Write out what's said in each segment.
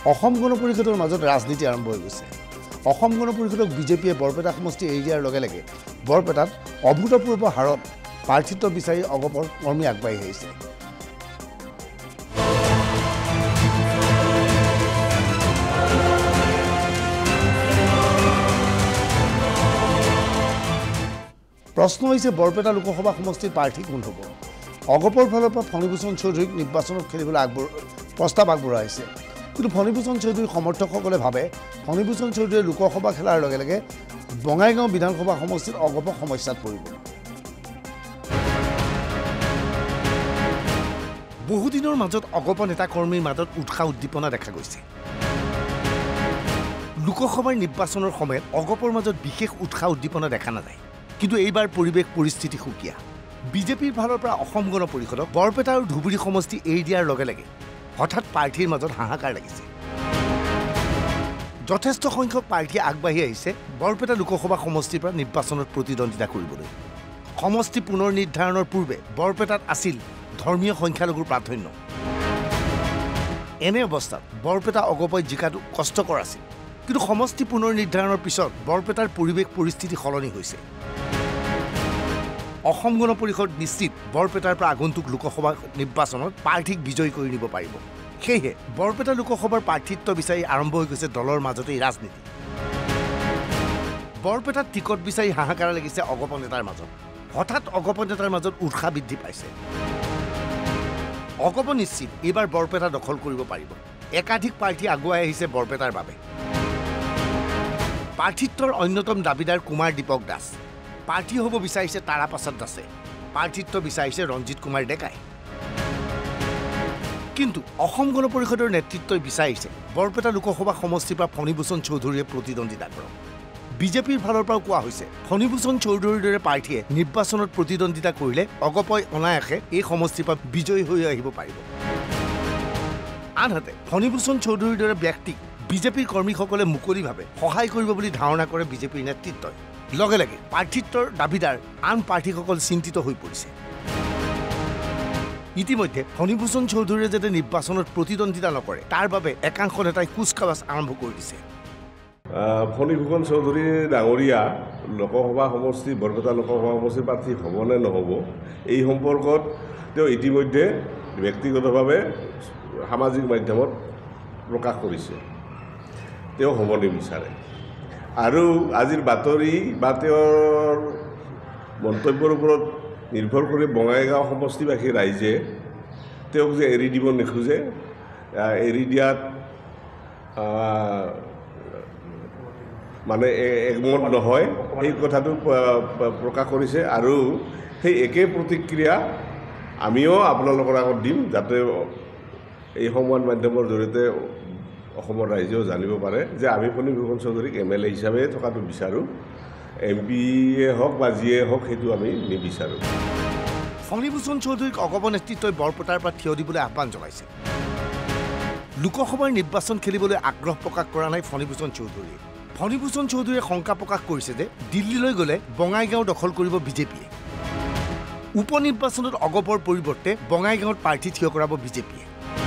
অসম গণ পৰিষদৰ মাজত ৰাজনীতি আৰম্ভ হৈ গৈছে। অসম গণ পৰিষদক বিজেপিয়ে বৰপেটা সমষ্টি এৰি দিয়াৰ লগে লগে বৰপেটাত অভূতপূৰ্ব হাৰত প্ৰাৰ্থিত্ব বিচাৰি অগপৰ কৰ্মী আগবাঢ়ি আহিছে। প্ৰশ্ন হৈছে বৰপেটা লোকসভা সমষ্টিৰ প্ৰাৰ্থী কোন হ'ব? অগপৰ ফালৰ পৰা ফণীভূষণ চৌধুৰীক নিৰ্বাচনত খেলিবলৈ প্ৰস্তাৱ আগবঢ়াইছে। কিন্তু ফণীভূষণ চৌধুৰীৰ সমৰ্থকসকলে ভাবে ফণীভূষণ চৌধুৰীয়ে লোকসভা খেলাৰ লগে লগে বঙাইগাঁও বিধানসভা সমষ্টিত অগপ সমস্যাত পৰিব। বহুদিনৰ মাজত অগপ নেতা কৰ্মীৰ মাজত উৎসাহ উদ্দীপনা দেখা গৈছে। লোকসভাৰ নিৰ্বাচনৰ সময়ত অগপৰ মাজত বিশেষ উৎসাহ উদ্দীপনা দেখা নাযায়। কিন্তু এইবাৰ পৰিৱেশ পৰিস্থিতি সুকীয়া। বিজেপিৰ ফালৰ পৰা অসম গণ পৰিষদক বৰপেটা আৰু ধুবুৰী সমষ্টি এৰি দিয়াৰ লগে লগে হঠাৎ প্ৰাৰ্থীৰ মাজত হাহাকাৰ লাগিছে। যথেষ্ট সংখ্যক প্ৰাৰ্থী আগবাঢ়ি আহিছে বৰপেটা লোকসভা সমষ্টিৰ পৰা নিৰ্বাচনত প্ৰতিদ্বন্দ্বিতা কৰিবলৈ। সমষ্টি পুনৰ নিৰ্ধাৰণৰ পূৰ্বে বৰপেটাত আছিল ধৰ্মীয় সংখ্যালঘুৰ প্ৰাধান্য। এনে অৱস্থাত বৰপেটা অগপই জিকাটো কষ্টকৰ আছিল। কিন্তু সমষ্টি পুনৰ নিৰ্ধাৰণৰ পিছত বৰপেটাৰ পৰিৱেশ পৰিস্থিতি সলনি হৈছে। অসম গণ পৰিষদ নিশ্চিত বৰপেটাৰ পৰা আগন্তুক লোকসভা নিৰ্বাচনত প্ৰাৰ্থীক বিজয়ী কৰি নিব পাৰিব। সেয়েহে বৰপেটা লোকসভাৰ প্ৰাৰ্থিত্ব বিচাৰি আৰম্ভ হৈ গৈছে দলৰ মাজতেই ৰাজনীতি। বৰপেটাত টিকট বিচাৰি হাহাকাৰ লাগিছে অগপ নেতাৰ মাজত। হঠাৎ অগপ নেতাৰ মাজত উৎসাহ বৃদ্ধি পাইছে। অগপ নিশ্চিত এইবাৰ বৰপেটা দখল কৰিব পাৰিব। একাধিক প্ৰাৰ্থী আগুৱাই আহিছে বৰপেটাৰ বাবে। প্ৰাৰ্থিত্বৰ অন্যতম দাবীদাৰ কুমাৰ দীপক দাস। প্ৰাৰ্থী হ'ব বিচাৰিছে তাৰাপ্ৰসাদ দাসে। প্ৰাৰ্থিত্ব বিচাৰিছে ৰঞ্জিত কুমাৰ ডেকাই। কিন্তু অসম গণ পৰিষদৰ নেতৃত্বই বিচাৰিছে বৰপেটা লোকসভা সমষ্টিৰ পৰা ফণীভূষণ চৌধুৰীয়ে প্ৰতিদ্বন্দ্বিতা কৰক। বিজেপিৰ ফালৰ পৰাও কোৱা হৈছে ফণীভূষণ চৌধুৰীৰ দৰে প্ৰাৰ্থীয়ে নিৰ্বাচনত প্ৰতিদ্বন্দ্বিতা কৰিলে অগপই অনায়াসে এই সমষ্টিৰ পৰা বিজয়ী হৈ আহিব পাৰিব। আনহাতে ফণীভূষণ চৌধুৰীৰ দৰে ব্যক্তিক বিজেপিৰ কৰ্মীসকলে মুকলিভাৱে সহায় কৰিব বুলি ধাৰণা কৰে বিজেপিৰ নেতৃত্বই। লগে লগে প্ৰাৰ্থিত্বৰ দাবীদাৰ আন প্ৰাৰ্থীসকল চিন্তিত হৈ পৰিছে। ইতিমধ্যে ফণীভূষণ চৌধুৰীয়ে যাতে নিৰ্বাচনত প্ৰতিদ্বন্দ্বিতা নকৰে তাৰ বাবে একাংশ নেতাই কুচকাৱাজ আৰম্ভ কৰি দিছে। ফণীভূষণ চৌধুৰী ডাঙৰীয়া লোকসভা সমষ্টি বৰপেটা লোকসভা সমষ্টিৰ প্ৰাৰ্থী হ'ব নে নহ'ব এই সম্পৰ্কত তেওঁ ইতিমধ্যে ব্যক্তিগতভাৱে সামাজিক মাধ্যমত প্ৰকাশ কৰিছে তেওঁ হ'ব নিবিচাৰে। আৰু আজিৰ বাতৰি বা তেওঁৰ মন্তব্যৰ ওপৰত নিৰ্ভৰ কৰি বঙাইগাঁও সমষ্টিবাসী ৰাইজে তেওঁক যে এৰি দিব নোখোজে, এৰি দিয়াত মানে একমত নহয় সেই কথাটো প্ৰকাশ কৰিছে। আৰু সেই একে প্ৰতিক্ৰিয়া আমিও আপোনালোকৰ আগত দিম যাতে এই সংবাদ মাধ্যমৰ জৰিয়তে অসমৰ ৰাইজেও জানিব পাৰে যে আমি ফণীভূষণ চৌধুৰীক MLA হিচাপে থকাটো বিচাৰোঁ। MP-য়ে হওক বা যিয়ে হওক সেইটো আমি নিবিচাৰোঁ। ফণীভূষণ চৌধুৰীক অগপ নেতৃত্বই বৰপেটাৰ পৰা থিয় দিবলৈ আহ্বান জনাইছে। লোকসভাৰ নিৰ্বাচন খেলিবলৈ আগ্ৰহ প্ৰকাশ কৰা নাই ফণীভূষণ চৌধুৰীয়ে। ফণীভূষণ চৌধুৰীয়ে শংকা প্ৰকাশ কৰিছে যে দিল্লীলৈ গ'লে বঙাইগাঁও দখল কৰিব বিজেপিয়ে। উপ নিৰ্বাচনত অগপৰ পৰিৱৰ্তে বঙাইগাঁৱত প্ৰাৰ্থী থিয় কৰাব বিজেপিয়ে।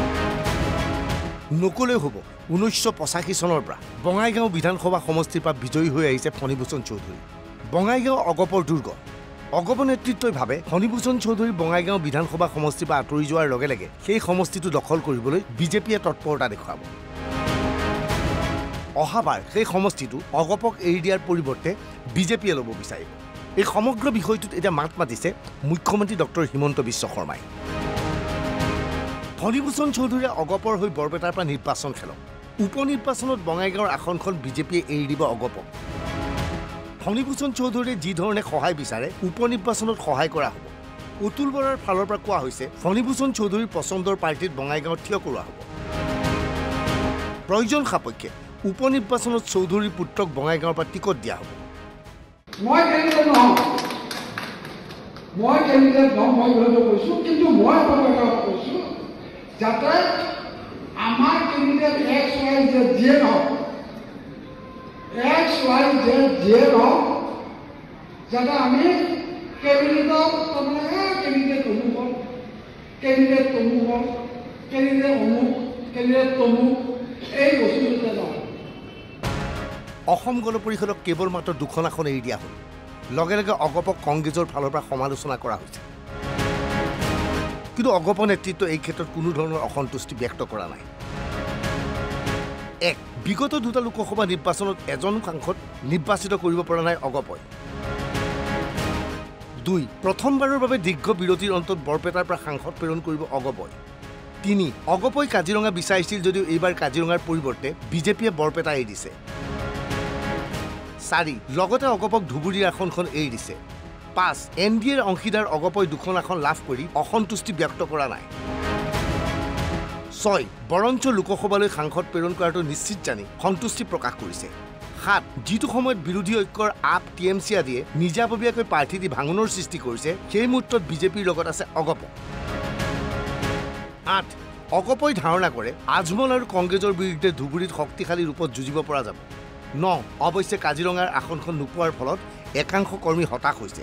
নকলেও হ'ব 1985 চনৰ পৰা বঙাইগাঁও বিধানসভা সমষ্টিৰ পৰা বিজয়ী হৈ আহিছে ফণীভূষণ চৌধুৰী। বঙাইগাঁও অগপৰ দুৰ্গ। অগপ নেতৃত্বই ভাবে ফণীভূষণ চৌধুৰী বঙাইগাঁও বিধানসভা সমষ্টিৰ পৰা আঁতৰি যোৱাৰ লগে লগে সেই সমষ্টিটো দখল কৰিবলৈ বিজেপিয়ে তৎপৰতা দেখুৱাব। অহাবাৰ সেই সমষ্টিটো অগপক এৰি দিয়াৰ পৰিৱৰ্তে বিজেপিয়ে ল'ব বিচাৰিব। এই সমগ্ৰ বিষয়টোত এতিয়া মাত মাতিছে মুখ্যমন্ত্ৰী ডক্টৰ হিমন্ত বিশ্ব শৰ্মাই। ফণীভূষণ চৌধুৰীয়ে অগপৰ হৈ বৰপেটাৰ পৰা নিৰ্বাচন খেলক। উপ নিৰ্বাচনত বঙাইগাঁৱৰ আসনখন বিজেপিয়ে এৰি দিব অগপক। ফণীভূষণ চৌধুৰীয়ে যি ধৰণে সহায় বিচাৰে উপ নিৰ্বাচনত সহায় কৰা হ'ব। অতুল বৰাৰ ফালৰ পৰা কোৱা হৈছে ফণীভূষণ চৌধুৰীৰ পচন্দৰ প্ৰাৰ্থীত বঙাইগাঁৱত থিয় কৰোৱা হ'ব। প্ৰয়োজন সাপেক্ষে উপ নিৰ্বাচনত চৌধুৰীৰ পুত্ৰক বঙাইগাঁৱৰ পৰা টিকট দিয়া হ'ব। মই কেন্দ্ৰীয় নহওঁ, মই কৈছোঁ, কিন্তু মই কৈছোঁ যাতে আমাৰ কেন্দ্ৰীয় XYZ যিয়ে নহওক যাতে আমি কেবিনেটত কেন্দ্ৰীয় তমুক কেন্দ্ৰীয় তমুক অসম গণ পৰিষদক কেৱল মাত্ৰ 2খন আসন এৰি দিয়া হ'ল লগে লগে অগপক কংগ্ৰেছৰ ফালৰ পৰা সমালোচনা কৰা হৈছে কিন্তু অগপ নেতৃত্ব এই ক্ষেত্ৰত কোনো ধৰণৰ অসন্তুষ্টি ব্যক্ত কৰা নাই এক বিগত 2টা লোকসভা নিৰ্বাচনত এজন সাংসদ নিৰ্বাচিত কৰিব পৰা নাই অগপই 2 প্ৰথমবাৰৰ বাবে দীৰ্ঘ বিৰতিৰ অন্তত বৰপেটাৰ পৰা সাংসদ প্ৰেৰণ কৰিব অগপই 3 অগপই কাজিৰঙা বিচাৰিছিল যদিও এইবাৰ কাজিৰঙাৰ পৰিৱৰ্তে বিজেপিয়ে বৰপেটা এৰি দিছে 4 লগতে অগপক ধুবুৰীৰ আসনখন এৰি দিছে 5 এনডিএৰ অংশীদাৰ অগপই 2খন আসন লাভ কৰি অসন্তুষ্টি ব্যক্ত কৰা নাই 6 বৰঞ্চ লোকসভালৈ সাংসদ প্ৰেৰণ কৰাটো নিশ্চিত জানি সন্তুষ্টি প্ৰকাশ কৰিছে 7 যিটো সময়ত বিৰোধী ঐক্যৰ আপ টিএমচি আদিয়ে নিজাববীয়াকৈ প্ৰাৰ্থী দি ভাঙোনৰ সৃষ্টি কৰিছে সেই মুহূৰ্তত বিজেপিৰ লগত আছে অগপ 8 অগপই ধাৰণা কৰে আজমল আৰু কংগ্ৰেছৰ বিৰুদ্ধে ধুবুৰীত শক্তিশালী ৰূপত যুঁজিব পৰা যাব 9 অৱশ্যে কাজিৰঙাৰ আসনখন নোপোৱাৰ ফলত একাংশ কৰ্মী হতাশ হৈছে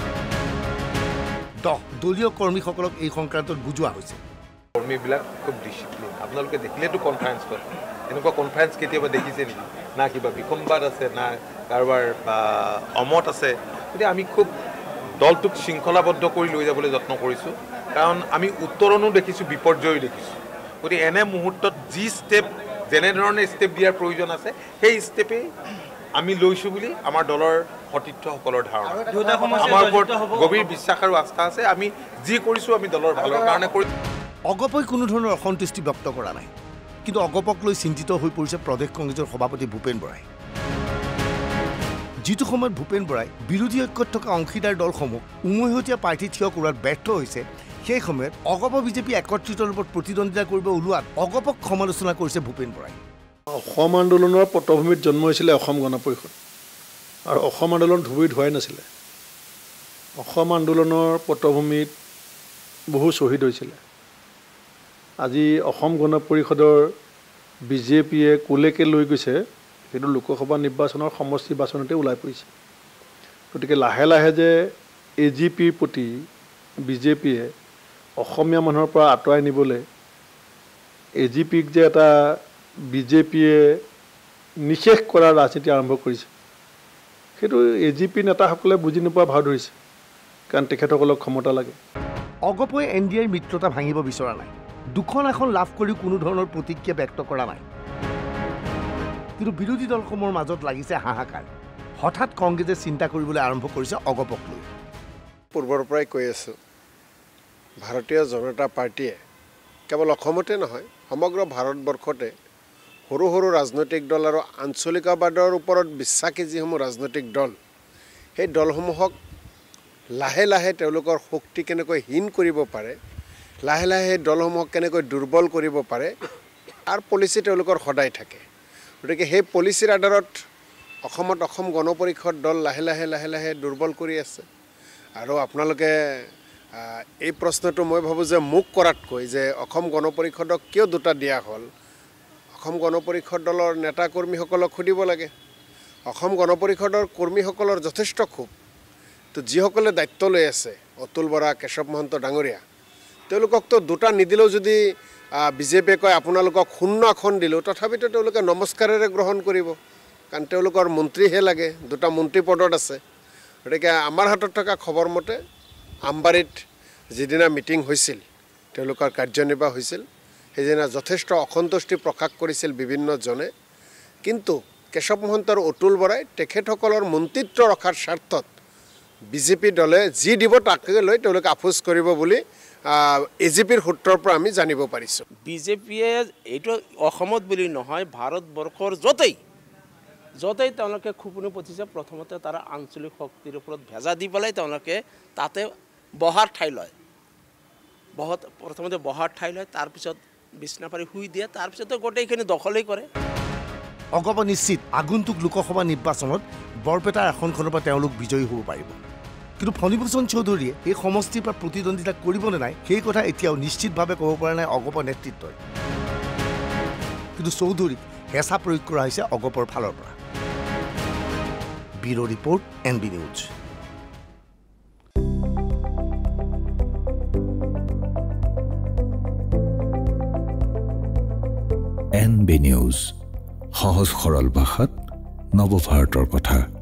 10 দলীয় কৰ্মীসকলক এই সংক্ৰান্তত বুজোৱা হৈছে কৰ্মীবিলাক খুব ডিচিপ্লিন আপোনালোকে দেখিলেতো কনফাৰেন্স কৰে এনেকুৱা কনফাৰেন্স কেতিয়াবা দেখিছে নেকি না কিবা বিসম্বাদ আছে না কাৰোবাৰ অমত আছে গতিকে আমি খুব দলটোক শৃংখলাবদ্ধ কৰি লৈ যাবলৈ যত্ন কৰিছোঁ কাৰণ আমি উত্তৰণো দেখিছোঁ বিপৰ্যয়ো দেখিছোঁ গতিকে এনে মুহূৰ্তত যি ষ্টেপ যেনেধৰণে ষ্টেপ দিয়াৰ প্ৰয়োজন আছে সেই ষ্টেপেই আমি লৈছোঁ বুলি আমাৰ দলৰ সতীৰ্থসকলৰ ধাৰণা আমাৰ ওপৰত গভীৰ বিশ্বাস আৰু আস্থা আছে আমি যি কৰিছোঁ আমি দলৰ ভালৰ কাৰণে কৰিছোঁ অগপই কোনো ধৰণৰ অসন্তুষ্টি ব্যক্ত কৰা নাই কিন্তু অগপক লৈ চিন্তিত হৈ পৰিছে প্ৰদেশ কংগ্ৰেছৰ সভাপতি ভূপেন বৰাই যিটো সময়ত ভূপেন বৰাই বিৰোধী ঐক্যত থকা অংশীদাৰ দলসমূহ উমৈহতীয়া প্ৰাৰ্থী থিয় কৰাত ব্যৰ্থ হৈছে সেই সময়ত অগপ বিজেপি একত্ৰিত ৰূপত প্ৰতিদ্বন্দ্বিতা কৰিব ওলোৱাত অগপক সমালোচনা কৰিছে ভূপেন বৰাই অসম আন্দোলনৰ পটভূমিত জন্ম হৈছিলে অসম গণ পৰিষদ আৰু অসম আন্দোলন ধুবুৰীত হোৱাই নাছিলে অসম আন্দোলনৰ পটভূমিত বহু শ্বহীদ হৈছিলে আজি অসম গণ পৰিষদৰ বিজেপিয়ে কোলেকে লৈ গৈছে সেইটো লোকসভা নিৰ্বাচনৰ সমষ্টি বাছনতে ওলাই পৰিছে গতিকে লাহে লাহে যে এজিপিৰ প্ৰতি বিজেপিয়ে অসমীয়া মানুহৰ পৰা আঁতৰাই নিবলৈ এজিপিক যে এটা বিজেপিয়ে নিষেধ কৰাৰ ৰাজনীতি আৰম্ভ কৰিছে সেইটো এজিপি নেতাসকলে বুজি নোপোৱা ভাও ধৰিছে কাৰণ তেখেতসকলক ক্ষমতা লাগে অগপই এনডিএৰ মিত্ৰতা ভাঙিব বিচৰা নাই 2খন আসন লাভ কৰি কোনো ধৰণৰ প্ৰতিক্ৰিয়া ব্যক্ত কৰা নাই কিন্তু বিৰোধী দলসমূহৰ মাজত লাগিছে হাহাকাৰ হঠাৎ কংগ্ৰেছে চিন্তা কৰিবলৈ আৰম্ভ কৰিছে অগপক লৈ পূৰ্বৰ পৰাই কৈ আছোঁ ভাৰতীয় জনতা পাৰ্টীয়ে কেৱল অসমতে নহয় সমগ্ৰ ভাৰতবৰ্ষতে সৰু সৰু ৰাজনৈতিক দল আৰু আঞ্চলিকবাদৰ ওপৰত বিশ্বাসী যিসমূহ ৰাজনৈতিক দল সেই দলসমূহক লাহে লাহে তেওঁলোকৰ শক্তি কেনেকৈ হীন কৰিব পাৰে লাহে লাহে সেই দলসমূহক কেনেকৈ দুৰ্বল কৰিব পাৰে আৰু পলিচি তেওঁলোকৰ সদায় থাকে গতিকে সেই পলিচিৰ আধাৰত অসমত অসম গণ পৰিষদ দল লাহে লাহে লাহে লাহে দুৰ্বল কৰি আছে আৰু আপোনালোকে এই প্ৰশ্নটো মই ভাবোঁ যে মোক কৰাতকৈ যে অসম গণ পৰিষদক কিয় 2টা দিয়া হ'ল অসম গণ পৰিষদ দলৰ নেতা কৰ্মীসকলক সুধিব লাগে অসম গণ পৰিষদৰ কৰ্মীসকলৰ যথেষ্ট ক্ষোভ তো যিসকলে দায়িত্ব লৈ আছে অতুল বৰা কেশৱ মহন্ত ডাঙৰীয়া তেওঁলোককতো 2টা নিদিলেও যদি বিজেপিয়ে কয় আপোনালোকক 0 আসন দিলোঁ তথাপিতো তেওঁলোকে নমস্কাৰেৰে গ্ৰহণ কৰিব কাৰণ তেওঁলোকৰ মন্ত্ৰীহে লাগে 2টা মন্ত্ৰী পদত আছে গতিকে আমাৰ হাতত থকা খবৰ মতে আমবাৰীত যিদিনা মিটিং হৈছিল তেওঁলোকৰ কাৰ্যনিৰ্বাহ হৈছিল সেইদিনা যথেষ্ট অসন্তুষ্টি প্ৰকাশ কৰিছিল বিভিন্নজনে কিন্তু কেশৱ মহন্ত আৰু অতুল বৰাই তেখেতসকলৰ মন্ত্ৰিত্ব ৰখাৰ স্বাৰ্থত বিজেপি দলে যি দিব তাকে লৈ তেওঁলোকে আপোচ কৰিব বুলি এজিপিৰ সূত্ৰৰ পৰা আমি জানিব পাৰিছোঁ বিজেপিয়ে এইটো অসমত বুলি নহয় ভাৰতবৰ্ষৰ য'তেই তেওঁলোকে খুবুনি পঠিছে প্ৰথমতে তাৰ আঞ্চলিক শক্তিৰ ওপৰত ভেজা দি পেলাই তেওঁলোকে তাতে বহাৰ ঠাই লয় প্ৰথমতে বহাৰ ঠাই লয় তাৰপিছত বিছনা পাৰি শুই দিয়ে তাৰপিছতে গোটেইখিনি দখলেই কৰে অগপ নিশ্চিত আগন্তুক লোকসভা নিৰ্বাচনত বৰপেটাৰ আসনখনৰ পৰা তেওঁলোক বিজয়ী হ'ব পাৰিব কিন্তু ফণীভূষণ চৌধুৰীয়ে এই সমষ্টিৰ পৰা প্ৰতিদ্বন্দ্বিতা কৰিবনে নাই সেই কথা এতিয়াও নিশ্চিতভাৱে ক'ব পৰা নাই অগপ নেতৃত্বই কিন্তু চৌধুৰীক হেঁচা প্ৰয়োগ কৰা হৈছে অগপৰ ফালৰ পৰা bureau' report NB news NB news সহজ সৰল ভাষাত নৱভাৰতৰ কথা।